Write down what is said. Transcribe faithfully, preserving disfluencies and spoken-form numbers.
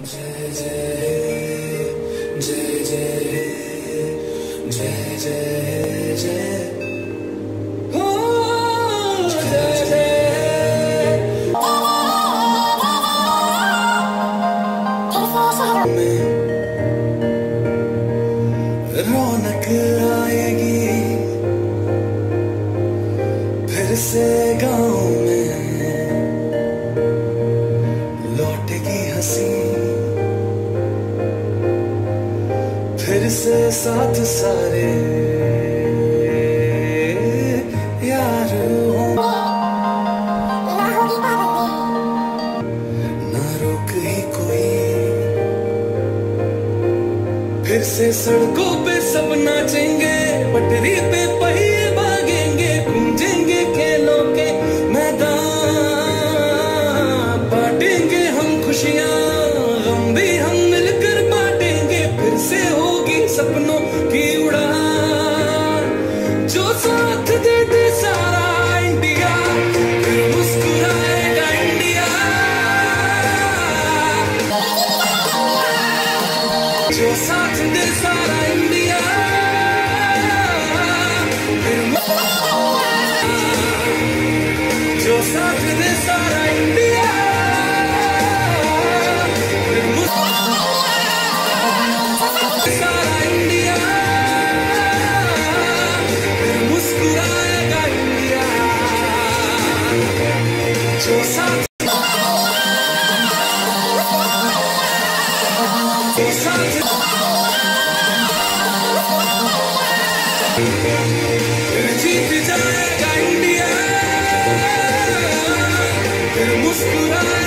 जय जय जय जय जय जय जय हो जय जय में रौनक आएगी फिर से गाँव में लौटेगी हंसी फिर से साथ सारे यार हों ना रोक ही कोई फिर से सड़कों पे सब नाचेंगे पटरी पे पहिए भागेंगे गूंजेंगे खेलों के मैदान बांटेंगे हम खुशियां गम भी हम मिलकर बांटेंगे फिर से होगी सपनों की उड़ान जो साथ दे दे सारा इंडिया फिर मुस्कुराएगा इंडिया जो साथ दे सारा इंडिया फिर जो साथ दे सारा इंडिया फिर सारा इंडिया फिर मुस्कुराएगा इंडिया जो साथ जो साथ फिर जीत जाएगा इंडिया फिर मुस्कुराएगा